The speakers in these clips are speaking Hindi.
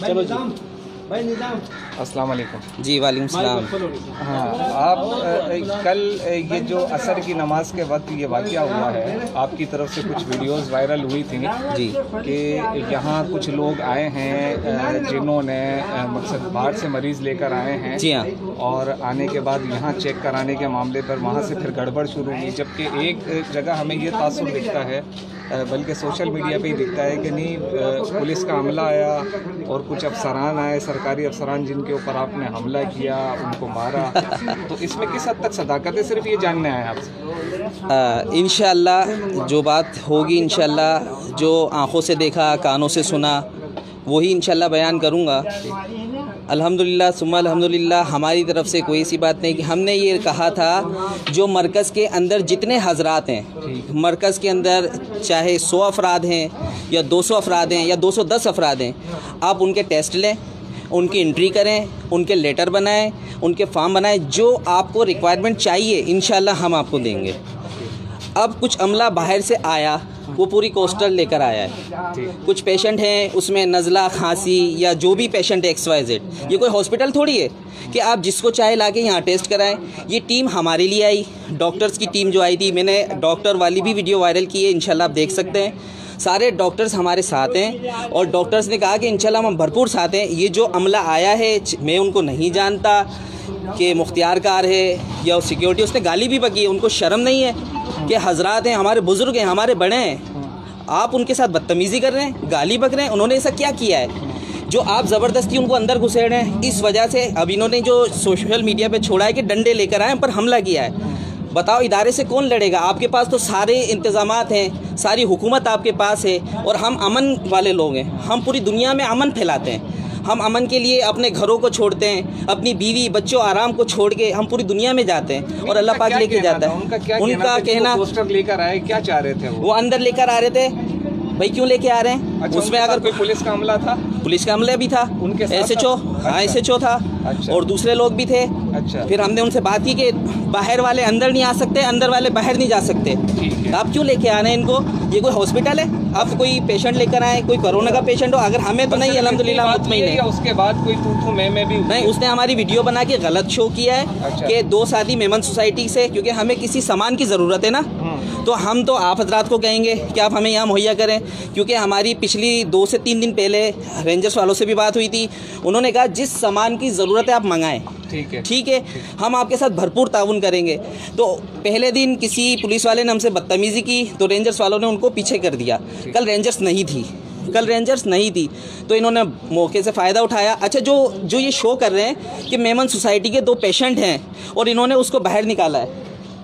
चलो जी अस्सलाम वालेकुम। जी वालेकुम सलाम। हाँ, आप कल ये जो असर की नमाज के वक्त ये वाक़या हुआ है, आपकी तरफ से कुछ वीडियोस वायरल हुई थी जी कि यहाँ कुछ लोग आए हैं जिन्होंने मकसद बाहर से मरीज़ लेकर आए हैं। जी हाँ। और आने के बाद यहाँ चेक कराने के मामले पर वहाँ से फिर गड़बड़ शुरू हुई, जबकि एक जगह हमें ये तासुर दिखता है, बल्कि सोशल मीडिया पे ही दिखता है कि नहीं पुलिस का हमला आया और कुछ अफसरान आए, सरकारी अफसरान जिनके ऊपर आपने हमला किया, उनको मारा। तो इसमें किस हद तक सदाकत है, सिर्फ ये जानने आए आपसे। इंशाअल्लाह जो बात होगी, इंशाअल्लाह जो आँखों से देखा, कानों से सुना, वही इंशाअल्लाह बयान करूँगा। अल्हम्दुलिल्लाह सुम्मा अल्हम्दुलिल्लाह, हमारी तरफ से कोई सी बात नहीं कि हमने ये कहा था जो मरकज़ के अंदर जितने हजरात हैं, मरकज़ के अंदर चाहे 100 अफराद हैं या 200 अफराद हैं या 210 अफराद हैं, आप उनके टेस्ट लें, उनकी एंट्री करें, उनके लेटर बनाएं, उनके फॉर्म बनाएं, जो आपको रिक्वायरमेंट चाहिए इंशाअल्लाह हम आपको देंगे। अब कुछ अमला बाहर से आया, वो पूरी कोस्टर लेकर आया है। कुछ पेशेंट हैं उसमें नज़ला, खांसी या जो भी पेशेंट है XYZ, ये कोई हॉस्पिटल थोड़ी है कि आप जिसको चाहे लाके यहाँ टेस्ट कराएं। ये टीम हमारे लिए आई, डॉक्टर्स की टीम जो आई थी, मैंने डॉक्टर वाली भी वीडियो वायरल की है, इंशाल्लाह आप देख सकते हैं। सारे डॉक्टर्स हमारे साथ हैं और डॉक्टर्स ने कहा कि इंशाल्लाह हम भरपूर साथ हैं। ये जो अमला आया है मैं उनको नहीं जानता कि मुख्तियार कार है या सिक्योरिटी, उसने गाली भी बकी है। उनको शर्म नहीं है कि हजरात हैं, हमारे बुज़ुर्ग हैं, हमारे बड़े हैं, आप उनके साथ बदतमीज़ी कर रहे हैं, गाली बक रहे हैं। उन्होंने ऐसा क्या किया है जो आप ज़बरदस्ती उनको अंदर घुसेड़ रहे हैं? इस वजह से अब इन्होंने जो सोशल मीडिया पे छोड़ा है कि डंडे लेकर आए, पर हमला किया है। बताओ इदारे से कौन लड़ेगा? आपके पास तो सारे इंतज़ामात हैं, सारी हुकूमत आपके पास है और हम अमन वाले लोग हैं। हम पूरी दुनिया में अमन फैलाते हैं। हम अमन के लिए अपने घरों को छोड़ते हैं, अपनी बीवी बच्चों आराम को छोड़ के हम पूरी दुनिया में जाते हैं और अल्लाह पाक लेके जाता है। उनका कहना पोस्टर लेकर आए, क्या चाह रहे थे वो अंदर लेकर आ रहे थे। भाई क्यों लेके आ रहे हैं? अच्छा, उसमें अगर कोई पुलिस का हमला था? पुलिस का हमला भी था, उनके SHO, हाँ SHO था। अच्छा। और दूसरे लोग भी थे। अच्छा। फिर हमने उनसे बात की कि बाहर वाले अंदर नहीं आ सकते, अंदर वाले बाहर नहीं जा सकते। तो आप क्यों लेके आ रहे हैं इनको? ये कोई हॉस्पिटल है? आप कोई पेशेंट लेकर आए, कोई कोरोना का पेशेंट हो, अगर हमें तो नहीं अल्हम्दुलिल्लाह मुतमईन है। उसके बाद कोई तू मैं भी नहीं, उसने हमारी वीडियो बना के गलत शो किया है। अच्छा। कि 2 साथी मेमन सोसाइटी से, क्योंकि हमें किसी सामान की ज़रूरत है ना, तो हम तो आप हजरात को कहेंगे कि आप हमें यहाँ मुहैया करें। क्योंकि हमारी पिछली 2 से 3 दिन पहले रेंजर्स वालों से भी बात हुई थी, उन्होंने कहा जिस सामान की ज़रूरत है आप मंगाएं। ठीक है, हम आपके साथ भरपूर ताउन करेंगे। तो पहले दिन किसी पुलिस वाले ने हमसे बदतमीज़ी की तो रेंजर्स वालों ने उनको पीछे कर दिया। कल रेंजर्स नहीं थी तो इन्होंने मौके से फ़ायदा उठाया। अच्छा, जो ये शो कर रहे हैं कि मेमन सोसाइटी के 2 पेशेंट हैं और इन्होंने उसको बाहर निकाला है।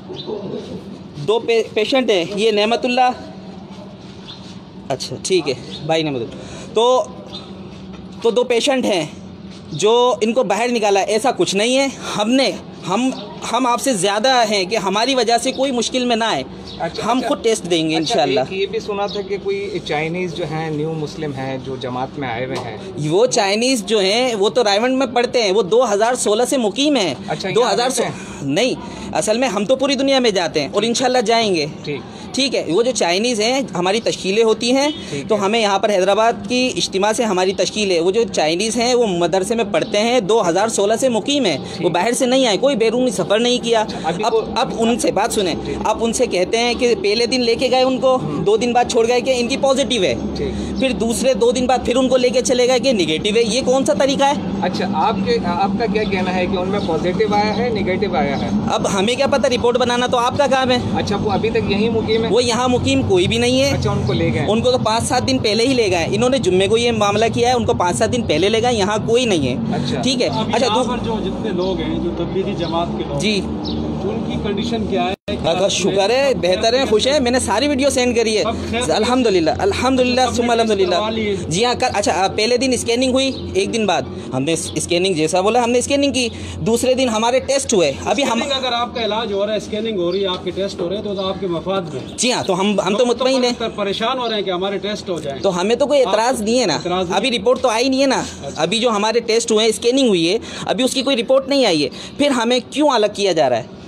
2 पेशेंट हैं, ये नेमतुल्लाह, अच्छा ठीक है भाई नेमतुल्लाह, तो 2 पेशेंट हैं जो इनको बाहर निकाला। ऐसा कुछ नहीं है। हम आपसे ज़्यादा हैं कि हमारी वजह से कोई मुश्किल में ना आए। हम खुद टेस्ट देंगे इंशाल्लाह। ये भी सुना था कि कोई चाइनीज़ जो हैं न्यू मुस्लिम हैं जो जमात में आए हुए हैं, वो चाइनीज़ जो हैं वो तो रायवंड में पढ़ते हैं, वो 2016 से मुकीम हैं। अच्छा, 2016 नहीं, असल में हम तो पूरी दुनिया में जाते हैं और इंशाल्लाह जाएंगे। ठीक है, वो जो चाइनीज़ हैं हमारी तश्कीलें होती हैं, तो हमें यहाँ पर हैदराबाद की इज्तिमा से हमारी तश्कील है। वो जो चाइनीज़ हैं वो मदरसे में पढ़ते हैं, 2016 से मुकीम है, वो बाहर से नहीं आए, कोई बैरूनी सफ़र नहीं किया। अब उनसे बात सुने, आप उनसे कहते हैं कि पहले दिन लेके गए उनको, 2 दिन बाद छोड़ गए कि इनकी पॉजिटिव है, फिर दूसरे 2 दिन बाद फिर उनको लेके चले गए कि निगेटिव है। ये कौन सा तरीका है? अच्छा, आपका क्या कहना है कि उनमें पॉजिटिव आया है, निगेटिव आया है? अब हमें क्या पता, रिपोर्ट बनाना तो आपका काम है। अच्छा, वो अभी तक यही मुकीम है? वो यहाँ मुकीम कोई भी नहीं है। अच्छा, उनको ले गए? उनको तो 5-7 दिन पहले ही ले गए। इन्होंने जुम्मे को ये मामला किया है, उनको 5-7 दिन पहले ले गए। यहाँ कोई नहीं है। अच्छा। ठीक है। अच्छा, जो जितने लोग हैं जो तबलीगी जमात के लोग, जी, उनकी कंडीशन क्या है? शुक्र है, बेहतर है, खुश है। मैंने सारी वीडियो सेंड करी है, अल्हम्दुलिल्लाह सुम्मा अल्हम्दुलिल्लाह। जी हाँ, अच्छा पहले दिन स्कैनिंग हुई, 1 दिन बाद हमने स्कैनिंग जैसा बोला हमने स्कैनिंग की। दूसरे दिन हमारे टेस्ट हुए। अभी हम अगर आपका इलाज हो रहा है, स्कैनिंग हो रही है, आपके टेस्ट हो रहे हैं, तो आपके मफाद में। जी हाँ, तो हम तो मुतमईन हैं, परेशान हो रहे हैं कि हमारे टेस्ट हो जाए। तो हमें तो कोई एतराज़ नहीं है ना। अभी रिपोर्ट तो आई नहीं है ना। अभी जो हमारे टेस्ट हुए हैं, स्कैनिंग हुई है, अभी उसकी कोई रिपोर्ट नहीं आई है। फिर हमें क्यों अलग किया जा रहा है?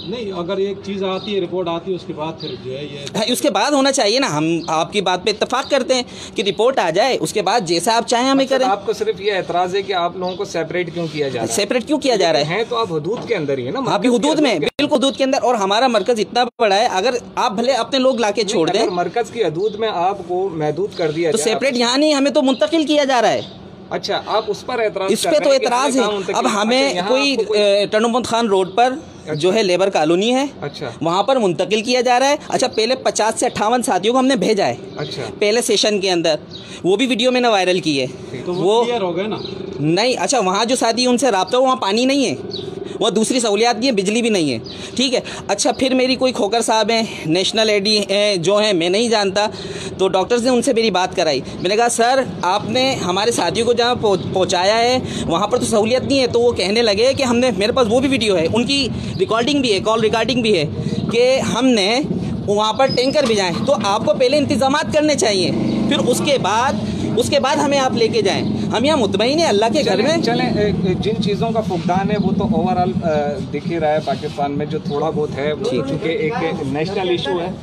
नहीं, अगर एक चीज़ आती है, रिपोर्ट आती है, उसके बाद फिर जो है ये हाँ, उसके बाद होना चाहिए ना। हम आपकी बात पे इत्तेफाक करते हैं कि रिपोर्ट आ जाए, उसके बाद जैसा आप चाहें हमें करें। आपको सिर्फ ये एतराज है कि आप लोगों को सेपरेट क्यों किया जा रहा है? सेपरेट क्यों किया जा रहा है? तो आप हदूद के अंदर ही है ना, आप भी हुदूद में, बिल्कुल हुदूद के अंदर। और हमारा मरकज इतना बड़ा है, अगर आप भले अपने लोग लाके छोड़ दें, मरकज की हदूद में आपको महदूद कर दिया तो सेपरेट यहाँ नहीं, हमें तो मुंतकिल किया जा रहा है। अच्छा, आप उस पर एतराज इस पे तो एतराज है। अब हमें कोई टंडोमत खान रोड पर जो है लेबर कॉलोनी है, अच्छा, वहाँ पर मुंतकिल किया जा रहा है। अच्छा, पहले 50 से 58 साथियों को हमने भेजा है, अच्छा, पहले सेशन के अंदर, वो भी वीडियो मैंने वायरल की है। तो वो क्लियर हो गए ना? नहीं, अच्छा, वहाँ जो साथी उनसे रब्ता हो, वहाँ पानी नहीं है, वहाँ दूसरी सहूलियात नहीं है, बिजली भी नहीं है, ठीक है। अच्छा, फिर मेरी कोई खोकर साहब हैं, नेशनल एडी जो हैं, मैं नहीं जानता, तो डॉक्टर्स ने उनसे मेरी बात कराई। मैंने कहा सर, आपने हमारे साथियों को जहाँ पहुँचाया है वहाँ पर तो सहूलियत नहीं है। तो वो कहने लगे कि हमने, मेरे पास वो भी वीडियो है, उनकी रिकॉर्डिंग भी है, कॉल रिकॉर्डिंग भी है, कि हमने वहाँ पर टैंकर भिजाएं। तो आपको पहले इंतजामात करने चाहिए, फिर उसके बाद हमें आप लेके जाएं। हम यहाँ मुतमईन हैं अल्लाह के घर में। चलें, जिन चीज़ों का फुकदान है वो तो ओवरऑल दिख ही रहा है पाकिस्तान में, जो थोड़ा बहुत है चूँकि एक नेशनल इशू है,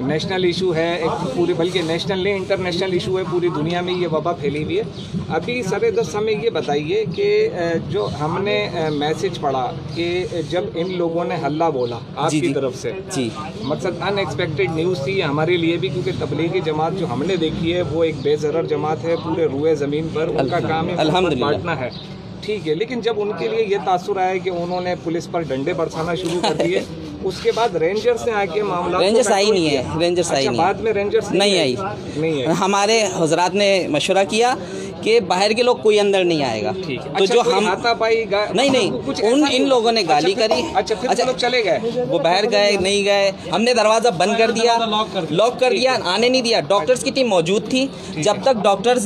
एक पूरी, बल्कि नेशनल नहीं इंटरनेशनल इशू है, पूरी दुनिया में ये वबा फैली हुई है। अभी सर हमें ये बताइए कि जो हमने मैसेज पढ़ा कि जब इन लोगों ने हल्ला बोला आपकी तरफ से, जी, मकसद अनएक्सपेक्टेड न्यूज़ थी हमारे लिए भी, क्योंकि तबलीगी जमात जो हमने देखी है वो एक बेज़रर जमात है, पूरे रुए ज़मीन पर उनका काम है बांटना है, ठीक है। लेकिन जब उनके लिए ये तासुर आया कि उन्होंने पुलिस पर डंडे बरसाना शुरू कर दिए, उसके बाद रेंजर्स ने आके मामला, रेंजर्स आई नहीं है, रेंजर्स आई नहीं, बाद में रेंजर्स नहीं आई। हमारे हजरात ने मशवरा किया कि बाहर के लोग कोई अंदर नहीं आएगा, ठीक है। तो अच्छा, जो हम हाथापाई नहीं इन लोगों ने गाली करी। अच्छा, फिर लोग चले गए, वो बाहर गए, नहीं गए, हमने दरवाज़ा बंद कर दिया, लॉक कर दिया, आने नहीं दिया। डॉक्टर्स की टीम मौजूद थी, जब तक डॉक्टर्स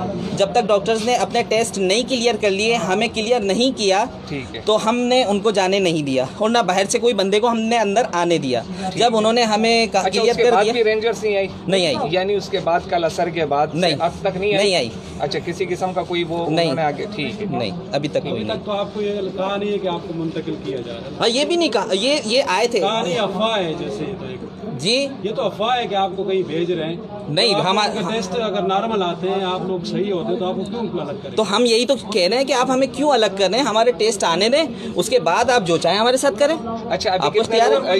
ने अपने टेस्ट नहीं क्लियर कर लिए, हमें क्लियर नहीं किया, तो हमने उनको जाने नहीं दिया, और ना बाहर से कोई बंदे को हमने अंदर आने दिया। जब उन्होंने हमें क्लियर कर दिया, रेंजर्स नहीं आई, यानी उसके बाद कल असर के बाद नहीं, अब तक नहीं आई। अच्छा, किसी किस्म का कोई वो नहीं आगे, ठीक है, नहीं अभी तक कोई नहीं। तो आपको ये कहा नहीं है कि आपको मुंतकिल किया जा रहा है? हाँ, ये भी नहीं कहा, ये आए थे, नहीं, अफवाह है जैसे जी, ये तो अफवाह है कि आपको कहीं भेज रहे हैं। नहीं, तो हमारे टेस्ट अगर नॉर्मल आते हैं, आप लोग सही होते, तो आपको क्यों अलग करें? तो हम यही तो कह रहे हैं कि आप हमें क्यों अलग कर रहे हैं, हमारे टेस्ट आने दें, उसके बाद आप जो चाहें हमारे साथ करें। अच्छा, आपको तैयार है?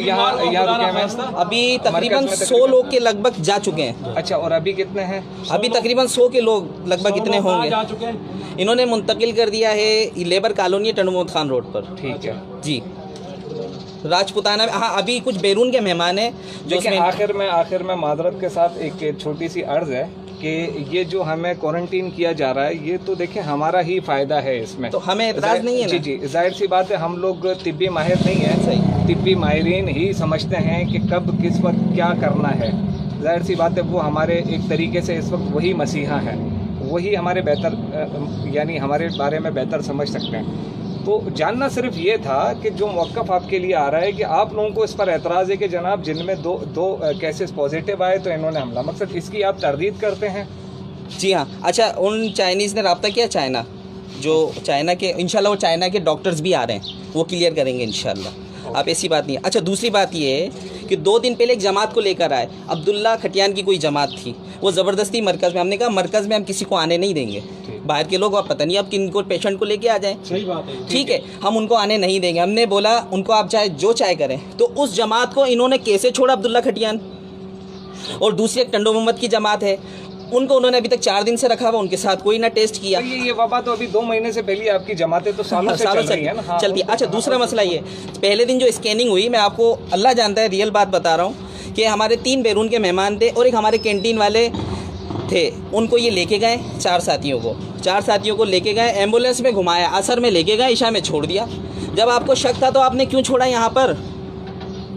अभी तकरीबन 100 लोग के लगभग जा चुके हैं। अच्छा, और अभी कितने हैं? अभी तकरीबन 100 के लोग लगभग इतने होंगे जा चुके हैं। इन्होंने मुंतकिल कर दिया है लेबर कॉलोनी टंडोमत खान रोड पर, ठीक है जी, राजपुताना में। हाँ, अभी कुछ बैरून के मेहमान हैं जो आखिर में मादरत के साथ एक छोटी सी अर्ज है कि ये जो हमें क्वारंटीन किया जा रहा है, ये तो देखिए हमारा ही फायदा है इसमें, तो हमें एतराज नहीं है ना। जी, जाहिर सी बात है, हम लोग तिब्बी माहिर नहीं है, सही, तिब्बी माहिरीन ही समझते हैं कि कब किस वक्त क्या करना है। जाहिर सी बात है, वो हमारे एक तरीके से इस वक्त वही मसीहा हैं, वही हमारे बेहतर, यानी हमारे बारे में बेहतर समझ सकते हैं। तो जानना सिर्फ ये था कि जो मौक़िफ़ आपके लिए आ रहा है कि आप लोगों को इस पर एतराज़ है कि जनाब जिनमें दो केसेस पॉजिटिव आए तो इन्होंने हमला, मकसद इसकी आप तरदीद करते हैं? जी हाँ। अच्छा, उन चाइनीज़ ने रब्ता किया, चाइना, जो चाइना के, इंशाल्लाह वो चाइना के डॉक्टर्स भी आ रहे हैं, वो क्लियर करेंगे इंशाल्लाह, आप ऐसी बात नहीं है। अच्छा, दूसरी बात ये है कि 2 दिन पहले एक जमात को लेकर आए, अब्दुल्ला खटियान की कोई जमात थी, वो ज़बरदस्ती मरकज़ में, हमने कहा मरकज़ में हम किसी को आने नहीं देंगे, बाहर के लोग, आप पता नहीं आप किन को पेशेंट को लेके आ जाएं, सही बात है, ठीक है, हम उनको आने नहीं देंगे। हमने बोला उनको आप चाहे जो चाहे करें। तो उस जमात को इन्होंने कैसे छोड़ा, अब्दुल्ला खटियान, और दूसरी एक टंडो मोहम्मद की जमात है, उनको उन्होंने अभी तक 4 दिन से रखा हुआ, उनके साथ कोई ना टेस्ट किया। तो ये वबा तो अभी 2 महीने से पहले आपकी जमातें तो सालों से चल रही है ना। हाँ, चलती है। अच्छा, दूसरा मसला ये, पहले दिन जो स्कैनिंग हुई, मैं आपको अल्लाह जानता है रियल बात बता रहा हूँ कि हमारे 3 बैरून के मेहमान थे और एक हमारे कैंटीन वाले थे, उनको ये लेके गए, 4 साथियों को लेके गए, एम्बुलेंस में घुमाया, असर में लेके गए, ईशा में छोड़ दिया। जब आपको शक था तो आपने क्यों छोड़ा यहाँ पर? ठीक,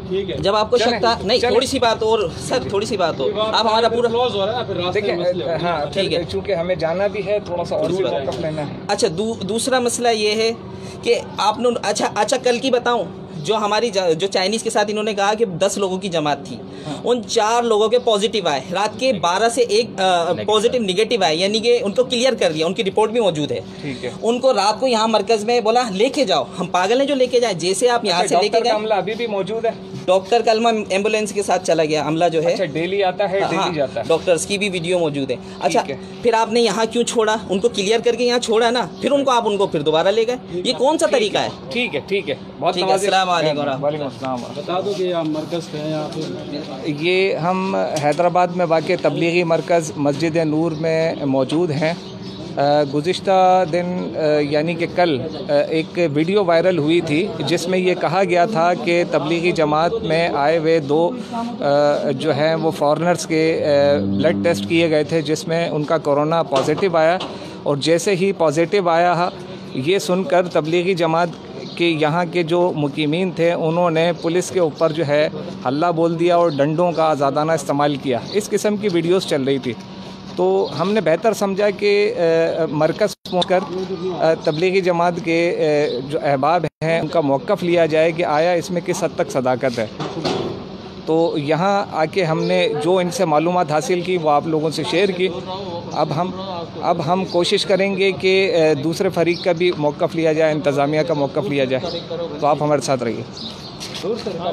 ठीक है। जब आपको चलें, शक था नहीं, चलें। थोड़ी सी बात और सर, थोड़ी सी बात और आप हमारा पूरा क्लोज हो रहा है ना, फिर रास्ते में मसले देखिए हो। हाँ ठीक है। चूँकि हमें जाना भी है, थोड़ा सा और भी मौक़िफ़ लेना है। अच्छा दूसरा मसला ये है कि आपने अच्छा कल की बताऊं, जो हमारी जो चाइनीज़ के साथ इन्होंने कहा कि 10 लोगों की जमात थी, उन 4 लोगों के पॉजिटिव आए, रात के 12 से 1 पॉजिटिव निगेटिव आए, यानी कि उनको क्लियर कर दिया, उनकी रिपोर्ट भी मौजूद है। ठीक है। उनको रात को यहाँ मरकज़ में बोला लेके जाओ, हम पागल हैं जो लेके जाए, जैसे आप यहाँ से लेके डॉक्टर का गए। अमला अभी भी मौजूद है? डॉक्टर का अमला एम्बुलेंस के साथ चला गया, अमला जो है। अच्छा, डेली आता है, डेली जाता है? डॉक्टर्स की भी वीडियो मौजूद है। अच्छा, है। फिर आपने यहाँ क्यों छोड़ा? उनको क्लियर करके यहाँ छोड़ा ना, फिर उनको फिर दोबारा ले गए, ये कौन सा तरीका है? ठीक है, ठीक है, बहुत ठीक है, अस्सलाम वालेकुम। वालेकुम अस्सलाम। बता दो कि आप मरकज़ पे हैं यहाँ पे। ये हम हैदराबाद में वाक़ तबलीगी मरकज़ मस्जिद नूर में मौजूद हैं। गुज़िश्ता दिन यानी कि कल एक वीडियो वायरल हुई थी जिसमें ये कहा गया था कि तबलीगी जमात में आए हुए 2 जो हैं वो फॉरेनर्स के ब्लड टेस्ट किए गए थे, जिसमें उनका कोरोना पॉजिटिव आया। और जैसे ही पॉजिटिव आया, ये सुनकर तबलीगी जमात कि यहाँ के जो मुकीमीन थे उन्होंने पुलिस के ऊपर जो है हल्ला बोल दिया और डंडों का आज़ादाना इस्तेमाल किया। इस किस्म की वीडियोस चल रही थी, तो हमने बेहतर समझा कि मरकज़ पहुँचकर तबलीगी जमात के जो अहबाब हैं उनका मौक़िफ़ लिया जाए कि आया इसमें किस हद तक सदाकत है। तो यहाँ आके हमने जो इनसे मालूमात हासिल की वो आप लोगों से शेयर की। अब हम कोशिश करेंगे कि दूसरे फरीक का भी मौक़िफ़ लिया जाए, इंतज़ामिया का मौक़िफ़ लिया जाए। तो आप हमारे साथ रहिए।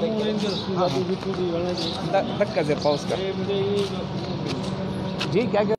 धक्का से पॉज कर जी, क्या